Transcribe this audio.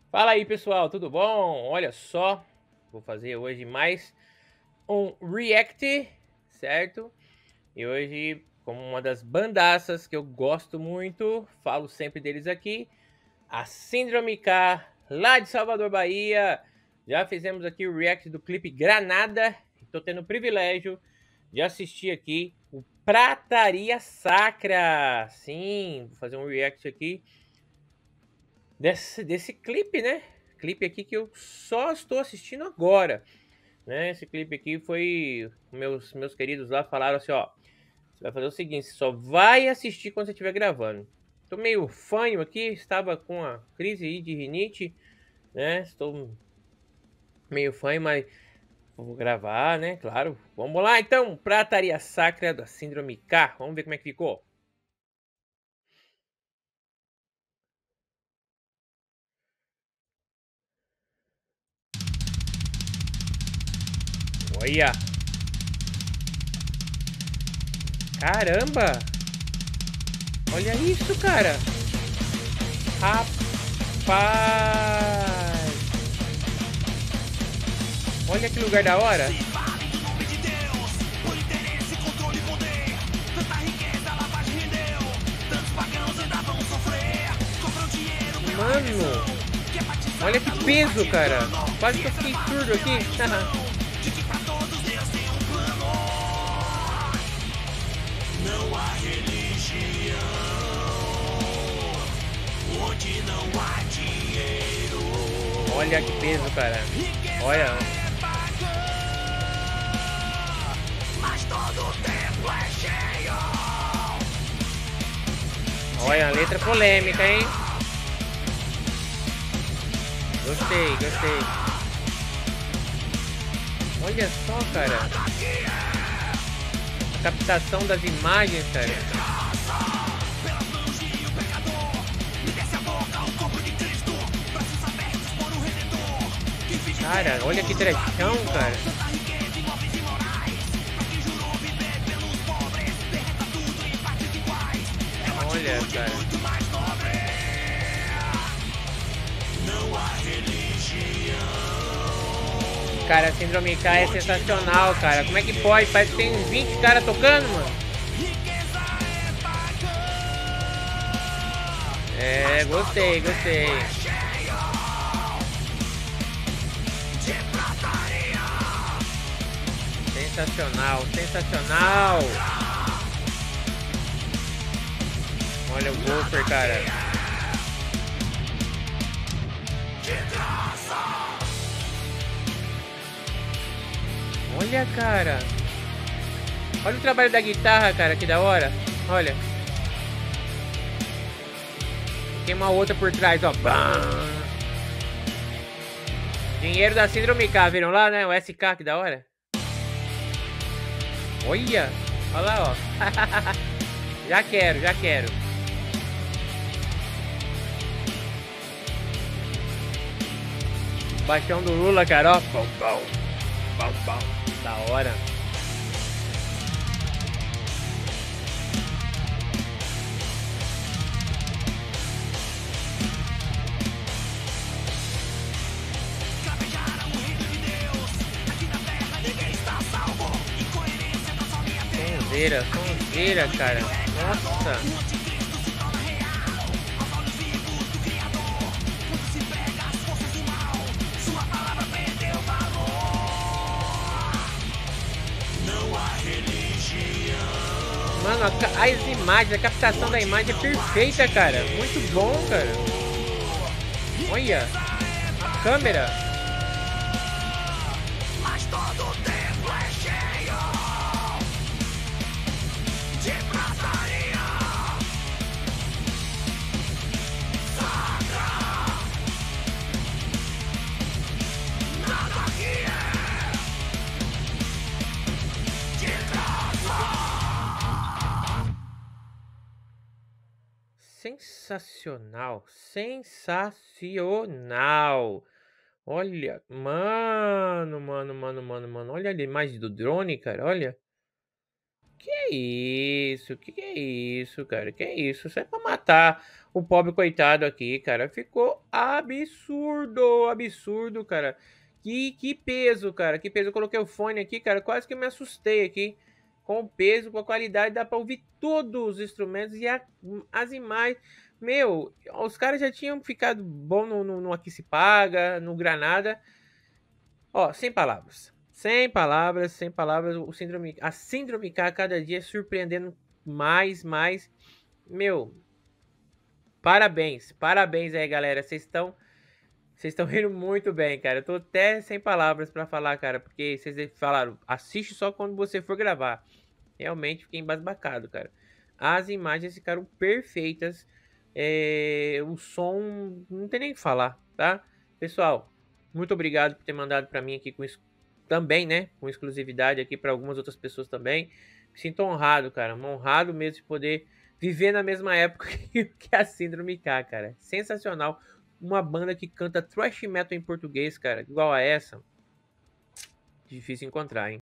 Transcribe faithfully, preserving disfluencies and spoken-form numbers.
Fala aí, pessoal, tudo bom? Olha só, vou fazer hoje mais um react, certo? E hoje, como uma das bandaças que eu gosto muito, falo sempre deles aqui, a Síndrome K, lá de Salvador, Bahia. Já fizemos aqui o react do clipe Granada. Estou tendo o privilégio de assistir aqui o Prataria Sacra. Sim, vou fazer um react aqui desse, desse clipe, né? Clipe aqui que eu só estou assistindo agora, né? Esse clipe aqui foi meus meus queridos lá falaram assim, ó, você vai fazer o seguinte, você só vai assistir quando você estiver gravando. Tô meio fanho aqui, estava com a crise aí de rinite, né? Estou meio fanho, mas vou gravar, né? Claro. Vamos lá então, Prataria Sacra da Síndrome K. Vamos ver como é que ficou. Olha! Caramba! Olha isso, cara! Rapaz! Olha que lugar da hora! Mano! Olha que peso, cara! Quase que eu fiquei surdo aqui! Não há religião onde não há dinheiro. Olha que peso, cara! Olha! Mas todo templo é cheio. Olha a letra polêmica, hein? Gostei, gostei. Olha só, cara. A captação das imagens, cara. Cara, olha que trechão, cara. Olha, cara. Não há religião. Cara, a Síndrome K é sensacional, cara. Como é que pode? Parece que tem uns vinte caras tocando, mano. É, gostei, gostei. Sensacional, sensacional. Olha o Golfer, cara. Olha, cara. Olha o trabalho da guitarra, cara, que da hora. Olha. Tem uma outra por trás, ó. Bam. Dinheiro da Síndrome K, viram lá, né? O S K, que da hora. Olha. Olha lá, ó. Já quero, já quero. Baixão do Lula, cara, ó. Bom, bom. Bom, bom. Da hora. Sonzeira, sonzeira, cara. Nossa. Mano, a, as imagens, a captação da imagem é perfeita, cara. Muito bom, cara. Olha. A câmera. Mas todo templo é cheio de prataria sacra. Nada que é de graça. Sensacional. Sensacional. Olha. Mano, mano, mano, mano, mano. Olha a imagem do drone, cara. Olha. Que Que é isso? Que que é isso, cara? Que é isso? Isso é pra matar o pobre coitado aqui, cara. Ficou absurdo, absurdo, cara. Que, que peso, cara. Que peso. Eu coloquei o fone aqui, cara. Quase que eu me assustei aqui. Com o peso, com a qualidade, dá pra ouvir todos os instrumentos e a- as imagens. Meu, os caras já tinham ficado bom no, no, no Aqui Se Paga, no Granada. Ó, sem palavras. Sem palavras, sem palavras. O síndrome, a síndrome K cada dia surpreendendo mais, mais. Meu, parabéns. Parabéns aí, galera. Vocês estão vocês estão indo muito bem, cara. Eu tô até sem palavras pra falar, cara, porque vocês falaram, assiste só quando você for gravar. Realmente fiquei embasbacado, cara. As imagens ficaram perfeitas. É, o som não tem nem o que falar, tá? Pessoal, muito obrigado por ter mandado para mim aqui com isso também, né? Com exclusividade aqui para algumas outras pessoas também. Me sinto honrado, cara. Honrado mesmo de poder viver na mesma época que a Síndrome K, cara. Sensacional. Uma banda que canta thrash metal em português, cara, igual a essa. Difícil encontrar, hein?